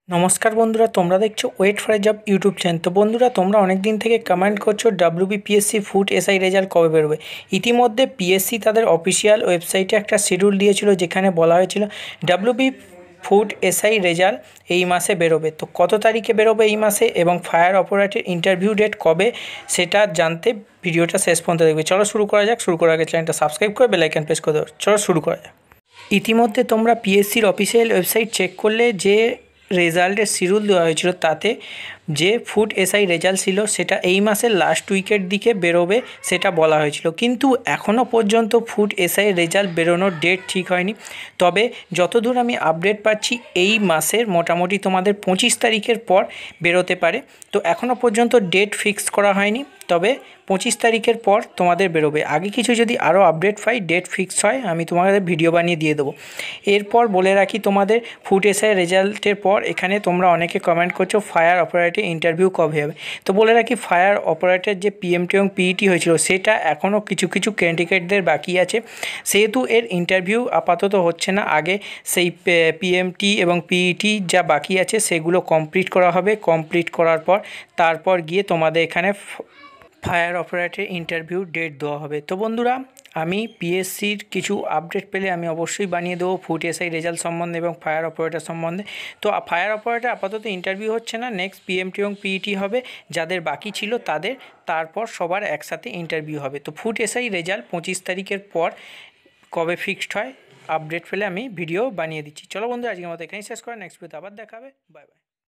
नमस्कार बंधुरा তোমরা দেখছো wait for job YouTube channel. তো বন্ধুরা তোমরা অনেক দিন থেকে কমেন্ট করছো WBPSC ফুড এসআই রেজাল্ট কবে বেরোবে। ইতিমধ্যে পিএসসি তাদের অফিসিয়াল ওয়েবসাইটে একটা শিডিউল দিয়েছিল যেখানে বলা হয়েছিল WB ফুড এসআই রেজাল্ট এই মাসে বেরোবে। তো কত তারিখে বেরোবে এই মাসে এবং ফায়ার অপারেটর ইন্টারভিউ ডেট কবে সেটা জানতে ভিডিওটা শেষ পর্যন্ত দেখবে। চলো শুরু করা যাক। শুরু করার আগে চ্যানেলটা সাবস্ক্রাইব করে বেল আইকন প্রেস করে দাও। চলো শুরু করা যাক। ইতিমধ্যে তোমরা পিএসসির অফিসিয়াল ওয়েবসাইট চেক করলে যে রেজাল্টের শিডিউল দেওয়া হয়েছিল তাতে যে ফুড এসআই রেজাল্ট ছিল সেটা এই মাসের লাস্ট উইকের দিকে বেরোবে সেটা বলা হয়েছিল, কিন্তু এখনও পর্যন্ত ফুড এসআই রেজাল্ট বেরোনোর ডেট ঠিক হয়নি। তবে যতদূর আমি আপডেট পাচ্ছি এই মাসের মোটামুটি তোমাদের 25 তারিখের পর বেরোতে পারে। তো এখনও পর্যন্ত ডেট ফিক্স করা হয়নি, তবে 25 তারিখের পর তোমাদের বেরোবে। আগে কিছু যদি আরও আপডেট পাই, ডেট ফিক্স হয়, আমি তোমাদের ভিডিও বানিয়ে দিয়ে দেবো। এরপর বলে রাখি তোমাদের ফুড এসআই রেজাল্টের পর এখানে তোমরা অনেকে কমেন্ট করছো ফায়ার অপারেটর ইন্টারভিউ কবে হবে। তো বলে রাখি ফায়ার অপারেটর যে পিএমটি এবং পিইটি হয়েছিল সেটা এখনও কিছু কিছু ক্যান্ডিডেটদের বাকি আছে, সেহেতু এর ইন্টারভিউ আপাতত হচ্ছে না। আগে সেই পিএমটি এবং পিইটি যা বাকি আছে সেগুলো কমপ্লিট করা হবে। কমপ্লিট করার পর তারপর গিয়ে তোমাদের এখানে ফায়ার অপারেটর ইন্টারভিউ ডেট দেওয়া হবে। তো বন্ধুরা আমি পিএসসির কিছু আপডেট পেলে আমি অবশ্যই বানিয়ে দেবো ফুড এসআই রেজাল্ট সম্বন্ধে এবং ফায়ার অপারেটর সম্বন্ধে। তো ফায়ার অপারেটর আপাতত ইন্টারভিউ হচ্ছে না, নেক্সট পিএমটি এবং পিইটি হবে যাদের বাকি ছিল তাদের, তারপর সবার একসাথে ইন্টারভিউ হবে। তো ফুড এসআই রেজাল্ট 25 তারিখের পর কবে ফিক্সড হয় আপডেট পেলে আমি ভিডিও বানিয়ে দিচ্ছি। চলো বন্ধু আজকের মতো এখানেই শেষ করে, নেক্সট ভিডিওতে আবার দেখা হবে। Bye by.